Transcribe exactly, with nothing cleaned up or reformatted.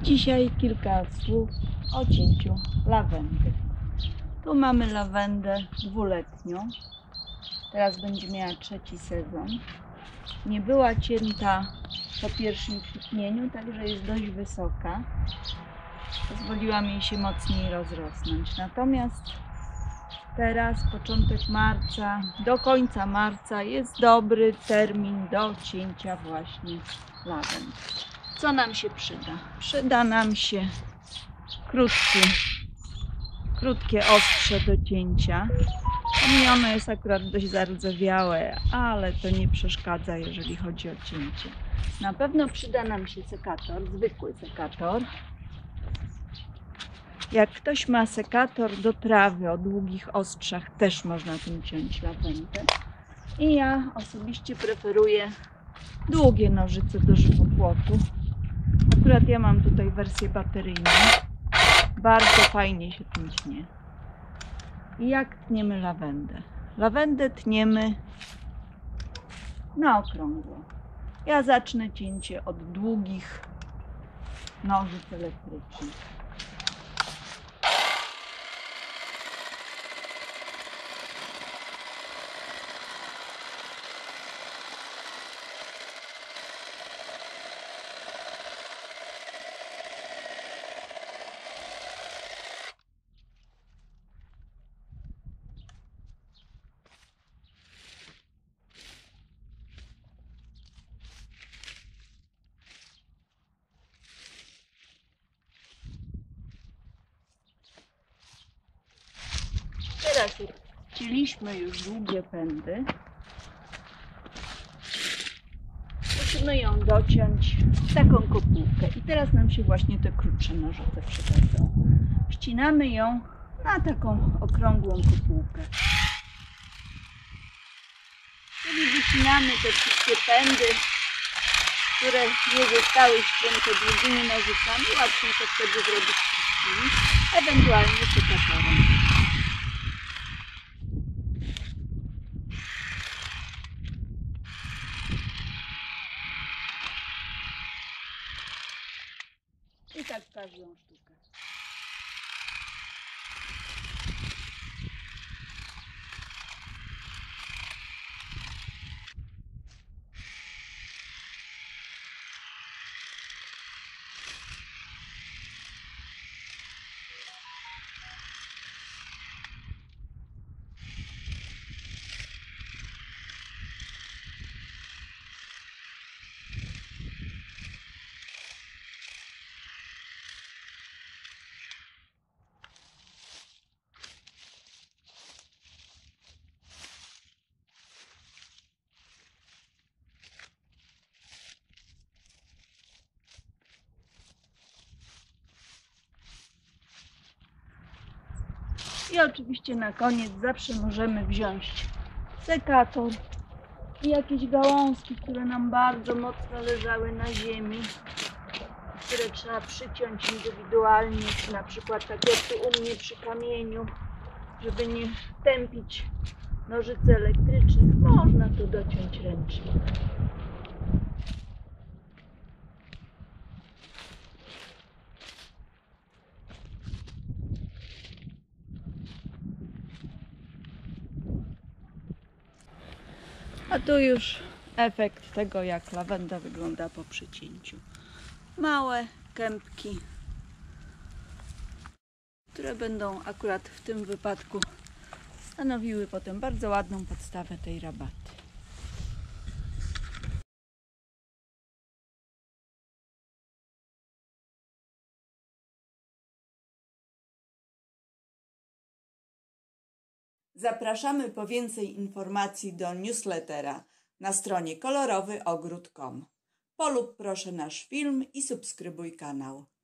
Dzisiaj kilka słów o cięciu lawendy. Tu mamy lawendę dwuletnią. Teraz będzie miała trzeci sezon. Nie była cięta po pierwszym kwitnieniu, także jest dość wysoka. Pozwoliłam jej się mocniej rozrosnąć. Natomiast teraz, początek marca, do końca marca jest dobry termin do cięcia właśnie lawendy. Co nam się przyda? Przyda nam się krótki, krótkie ostrze do cięcia. I ono jest akurat dość zardzewiałe, ale to nie przeszkadza, jeżeli chodzi o cięcie. Na pewno przyda nam się sekator, zwykły sekator. Jak ktoś ma sekator do trawy o długich ostrzach, też można tym ciąć lawendę. I ja osobiście preferuję długie nożyce do żywopłotu. Akurat ja mam tutaj wersję bateryjną. Bardzo fajnie się tym tnie. I jak tniemy lawendę? Lawendę tniemy na okrągło. Ja zacznę cięcie od długich nożyc elektrycznych. Teraz jak chcieliśmy już długie pędy, musimy ją dociąć w taką kopułkę. I teraz nam się właśnie te krótsze nożyce przydadzą. Wcinamy ją na taką okrągłą kopułkę. Czyli wycinamy te wszystkie pędy, które nie zostały ścięte długimi nożycami. Łatwiej to wtedy zrobić wszystkimi, ewentualnie sekatorem. I tak każdą sztukę. I oczywiście na koniec zawsze możemy wziąć sekator i jakieś gałązki, które nam bardzo mocno leżały na ziemi, które trzeba przyciąć indywidualnie, czy na przykład tak jak tu u mnie przy kamieniu, żeby nie tępić nożycy elektrycznych, można to dociąć ręcznie. A tu już efekt tego, jak lawenda wygląda po przycięciu. Małe kępki, które będą akurat w tym wypadku stanowiły potem bardzo ładną podstawę tej rabaty. Zapraszamy po więcej informacji do newslettera na stronie kolorowy ogród kropka com. Polub proszę nasz film i subskrybuj kanał.